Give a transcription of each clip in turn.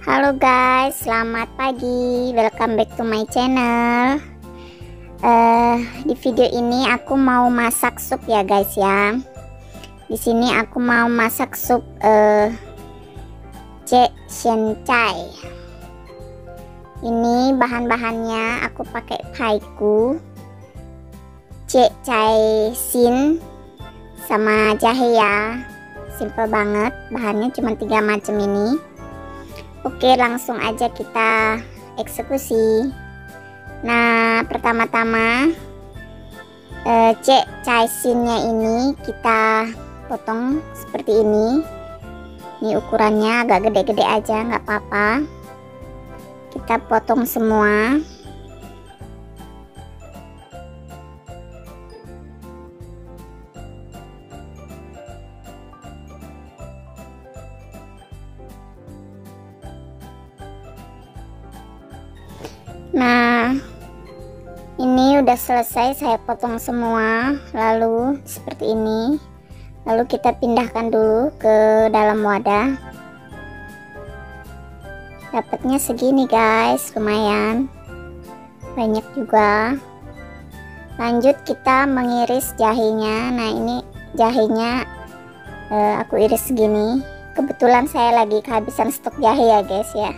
Halo guys, selamat pagi. Welcome back to my channel. Di video ini aku mau masak sup ya guys ya. Di sini aku mau masak sup cencai. Ini bahan-bahannya aku pakai paiku, cai sin, sama jahe ya. Simple banget, bahannya cuma 3 macam ini. Oke, langsung aja kita eksekusi. Nah, pertama-tama cai sinnya ini kita potong seperti ini. Ini ukurannya agak gede-gede aja, nggak apa-apa. Kita potong semua. Nah, ini udah selesai saya potong semua, lalu seperti ini. Lalu kita pindahkan dulu ke dalam wadah. Dapatnya segini guys, lumayan banyak juga. Lanjut kita mengiris jahenya. Nah, ini jahenya aku iris segini. Kebetulan saya lagi kehabisan stok jahe ya guys ya.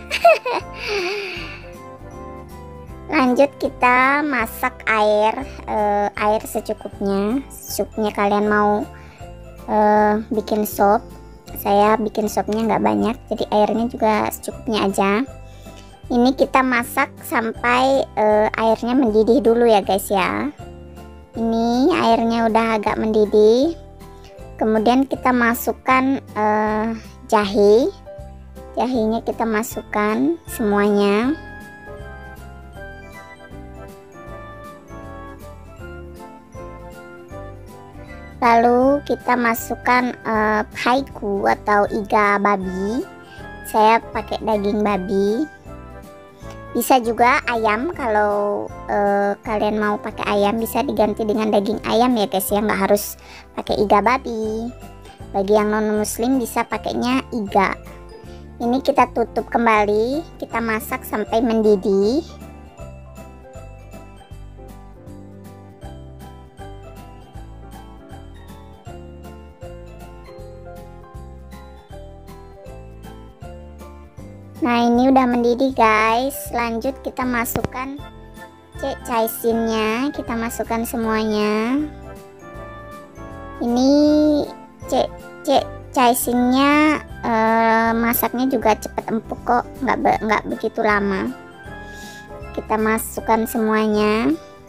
Lanjut kita masak air secukupnya. Supnya kalian mau bikin sop, saya bikin sopnya nggak banyak, jadi airnya juga secukupnya aja. Ini kita masak sampai airnya mendidih dulu ya guys ya. Ini airnya udah agak mendidih. Kemudian kita masukkan jahenya kita masukkan semuanya. Lalu kita masukkan paiku atau iga babi. Saya pakai daging babi. Bisa juga ayam, kalau kalian mau pakai ayam bisa diganti dengan daging ayam ya guys ya, nggak harus pakai iga babi. Bagi yang non muslim bisa pakainya iga. Ini kita tutup kembali, kita masak sampai mendidih. Nah, ini udah mendidih guys. Lanjut kita masukkan cai sinnya, kita masukkan semuanya. Ini cai sinnya masaknya juga cepet empuk kok, nggak begitu lama. Kita masukkan semuanya.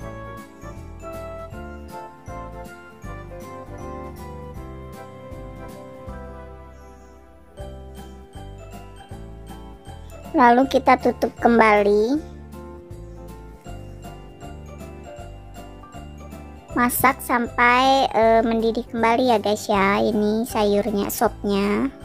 Lalu kita tutup kembali. Masak sampai mendidih kembali ya guys ya. Ini sayurnya, sopnya.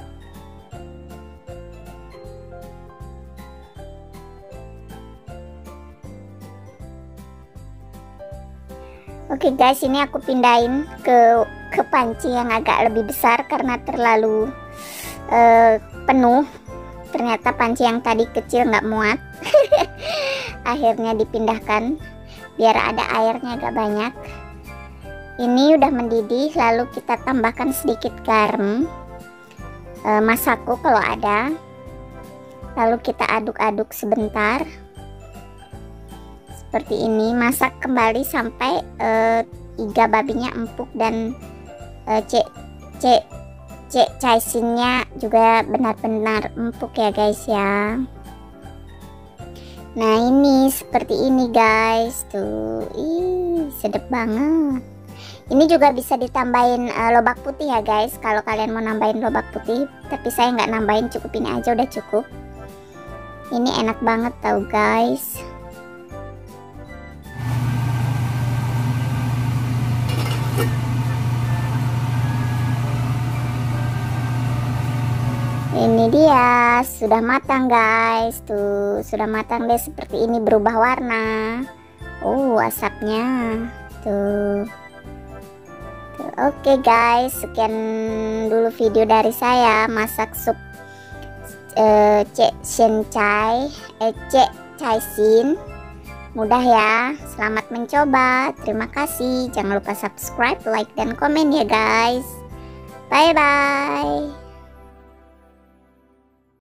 Oke guys, ini aku pindahin ke panci yang agak lebih besar karena terlalu penuh. Ternyata panci yang tadi kecil nggak muat. Akhirnya dipindahkan biar ada airnya agak banyak. Ini udah mendidih, lalu kita tambahkan sedikit garam, masako kalau ada. Lalu kita aduk-aduk sebentar. Seperti ini, masak kembali sampai iga babinya empuk dan cai sinnya juga benar-benar empuk ya guys ya. Nah, ini seperti ini guys, tuh, sedap banget. Ini juga bisa ditambahin lobak putih ya guys, kalau kalian mau nambahin lobak putih. Tapi saya nggak nambahin, cukup ini aja udah cukup. Ini enak banget tau guys. Ini dia sudah matang guys, tuh sudah matang deh, seperti ini berubah warna. Asapnya tuh. Oke guys, sekian dulu video dari saya masak sup Cek Shen Chai, Cek Chai Sin. Mudah ya, selamat mencoba. Terima kasih. Jangan lupa subscribe, like, dan komen ya guys. Bye bye.